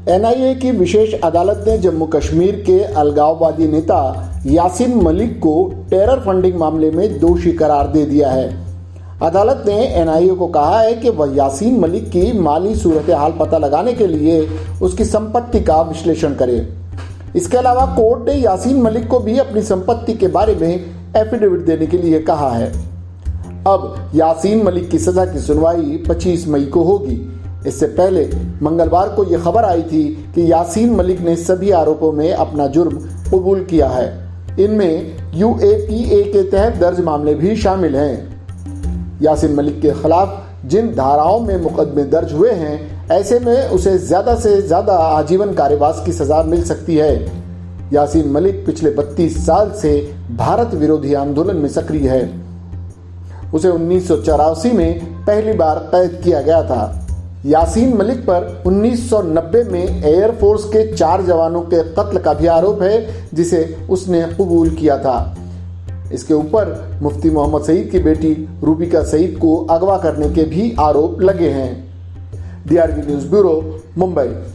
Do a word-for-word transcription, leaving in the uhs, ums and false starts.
N आई ए की विशेष अदालत ने जम्मू कश्मीर के अलगाववादी नेता यासीन मलिक को टेरर फंडिंग मामले में दोषी करार दे दिया है। अदालत ने एन आई ए को कहा है कि वह यासीन मलिक की माली सूरत हाल पता लगाने के लिए उसकी संपत्ति का विश्लेषण करे। इसके अलावा कोर्ट ने यासीन मलिक को भी अपनी संपत्ति के बारे में एफिडेविट देने के लिए कहा है। अब यासीन मलिक की सजा की सुनवाई पच्चीस मई को होगी। इससे पहले मंगलवार को यह खबर आई थी कि यासीन मलिक ने सभी आरोपों में अपना जुर्म कबूल किया है। इनमें यू ए पी ए के तहत दर्ज मामले भी शामिल हैं। यासीन मलिक के खिलाफ जिन धाराओं में मुकदमे दर्ज हुए हैं, ऐसे में उसे ज्यादा से ज्यादा आजीवन कारावास की सजा मिल सकती है। यासीन मलिक पिछले बत्तीस साल से भारत विरोधी आंदोलन में सक्रिय है। उसे उन्नीस सौ चौरासी में पहली बार कैद किया गया था। यासीन मलिक पर उन्नीस सौ नब्बे में एयरफोर्स के चार जवानों के कत्ल का भी आरोप है, जिसे उसने कबूल किया था। इसके ऊपर मुफ्ती मोहम्मद सईद की बेटी रूबिका सईद को अगवा करने के भी आरोप लगे हैं। D R B news bureau, Mumbai.